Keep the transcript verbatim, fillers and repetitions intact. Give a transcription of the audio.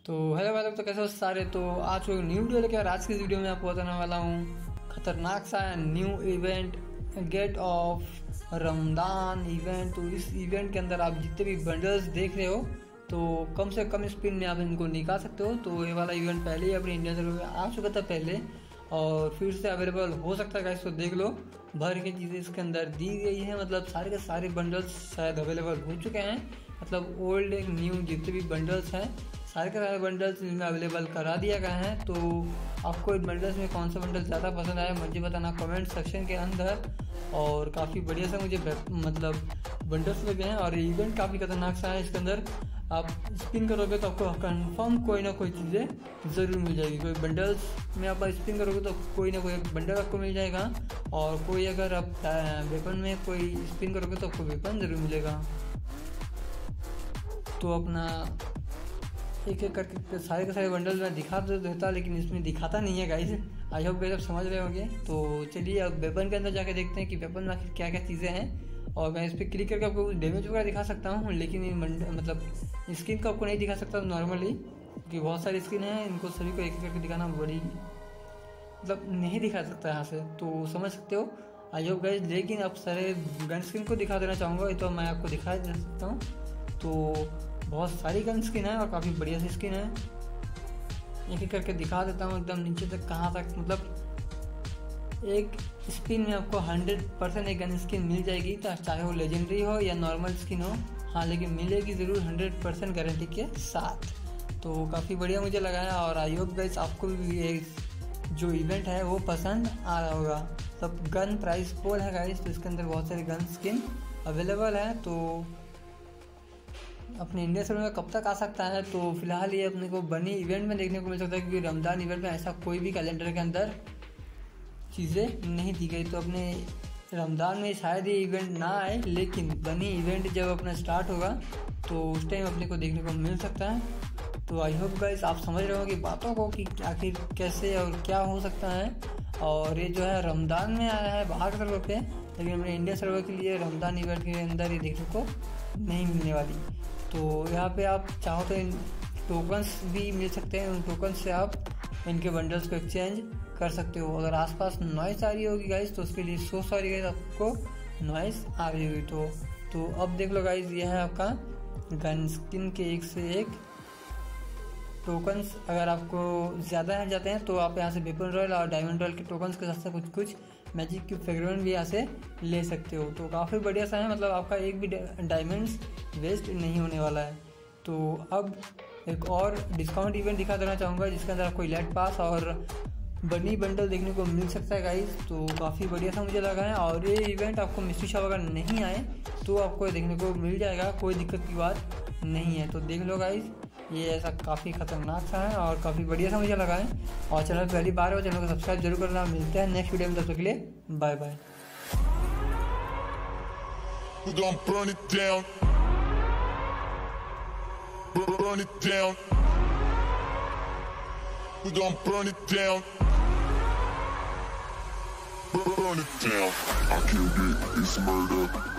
तो हेलो भाई लोग, तो कैसे हो सारे। तो आज कोई न्यू वीडियो लेकर आज की इस वीडियो में आपको बताने वाला हूँ खतरनाक सा new event gate of Ramadan event. तो इस इवेंट के अंदर आप जितने भी बंडल्स देख रहे हो तो कम से कम स्पिन में आप इनको निकाल सकते हो। तो ये वाला इवेंट पहले ही अपने इंडिया सर्वर में आ चुका था पहले और फिर से अवेलेबल हो सकता है गाइस। तो देख लो, भर के चीज़ें इसके अंदर दी गई हैं, मतलब सारे के सारे बंडल्स शायद अवेलेबल हो चुके हैं। मतलब ओल्ड एक न्यू जितने भी बंडल्स हैं सारे के सारे बंडल्स इनमें अवेलेबल करा दिया गया है। तो आपको इन बंडल्स में कौन सा बंडल ज़्यादा पसंद आया मुझे बताना कमेंट सेक्शन के अंदर। और काफ़ी बढ़िया सा मुझे मतलब बंडल्स लगे हैं और इवेंट काफ़ी खतरनाक सा है। इसके अंदर आप स्पिन करोगे तो आपको कंफर्म कोई ना कोई चीज़ें ज़रूर मिल जाएगी। कोई बंडल्स में आप स्पिन करोगे तो कोई ना कोई बंडल आपको मिल जाएगा और कोई अगर आप वेपन में कोई स्पिन करोगे तो आपको वेपन ज़रूर मिलेगा। तो अपना एक एक करके सारे के सारे बंडल में दिखा तो देता लेकिन इसमें दिखाता नहीं है गाइस। आई होप गाइस आप समझ रहे होंगे। तो चलिए अब वेपन के अंदर जाके देखते हैं कि वेपन में आखिर क्या क्या चीज़ें हैं। और मैं इस पर क्लिक करके आपको डैमेज वगैरह दिखा सकता हूँ लेकिन मतलब स्किन को आपको नहीं दिखा सकता नॉर्मली, क्योंकि बहुत सारी स्किन है, इनको सभी को एक एक करके दिखाना बड़ी मतलब नहीं दिखा सकता यहाँ से। तो समझ सकते हो आई होप गाइस। लेकिन अब सारे गन स्किन को दिखा देना चाहूँगा, तो मैं आपको दिखा दे सकता हूँ। तो बहुत सारी गन स्किन है और काफ़ी बढ़िया सी स्किन है। एक एक करके दिखा देता हूँ एकदम नीचे तक कहाँ तक। मतलब एक स्पिन में आपको हंड्रेड परसेंट एक गन स्किन मिल जाएगी, तो चाहे वो लेजेंडरी हो या नॉर्मल स्किन हो, हाँ लेकिन मिलेगी ज़रूर हंड्रेड परसेंट गारंटी के साथ। तो काफ़ी बढ़िया मुझे लगा है और आई होप गाइस आपको भी ये जो इवेंट है वो पसंद आ रहा होगा। सब गन प्राइस पोल है गाइस, तो इसके अंदर बहुत सारी गन स्किन अवेलेबल है। तो अपने इंडिया सर्वर में कब तक आ सकता है, तो फिलहाल ये अपने को बनी इवेंट में देखने को मिल सकता है, क्योंकि रमज़ान इवेंट में ऐसा कोई भी कैलेंडर के अंदर चीज़ें नहीं दी गई। तो अपने रमज़ान में शायद ये इवेंट ना आए, लेकिन बनी इवेंट जब अपना स्टार्ट होगा तो उस टाइम अपने को देखने को मिल सकता है। तो आई होप गाइस आप समझ रहे हो कि बातों को कि आखिर कैसे और क्या हो सकता है। और ये जो है रमज़ान में आया है बाहर सर्वर पे, लेकिन अपने इंडिया सर्वर के लिए रमज़ान इवेंट के अंदर ये देखने को नहीं मिलने वाली। तो यहाँ पे आप चाहो तो इन टोकन्स भी मिल सकते हैं, उन टोकन्स से आप इनके बंडल्स को एक्सचेंज कर सकते हो। अगर आसपास नॉइस आ रही होगी गाइस तो उसके लिए सो सॉरी गाइस, आपको नॉइस आ रही होगी। तो तो अब देख लो गाइस, ये है आपका गन स्किन के एक से एक टोकन्स। अगर आपको ज़्यादा है जाते हैं तो आप यहाँ से वेपन रॉयल और डायमंड रॉयल के टोकन्स के साथ साथ कुछ कुछ मैजिक की फ्रेगमेंट भी यहाँ से ले सकते हो। तो काफ़ी बढ़िया सा है, मतलब आपका एक भी डायमंड्स वेस्ट नहीं होने वाला है। तो अब एक और डिस्काउंट इवेंट दिखा देना चाहूँगा जिसके अंदर आपको इलाइट पास और बनी बंडल देखने को मिल सकता है गाइस। तो काफ़ी बढ़िया सा मुझे लगा है और ये इवेंट आपको मिस्ट्री शॉप अगर नहीं आए तो आपको देखने को मिल जाएगा, कोई दिक्कत की बात नहीं है। तो देख लो गाइस, ये ऐसा काफ़ी खतरनाक सा है और काफ़ी बढ़िया सा मुझे लगा है। और चैनल पहली बार हो चैनल को सब्सक्राइब जरूर करना। मिलते हैं नेक्स्ट वीडियो में, तब तक के लिए bye bye. We gon' burn it down, burn it down. We gon' burn it down, burn it down. I killed it, it's murder.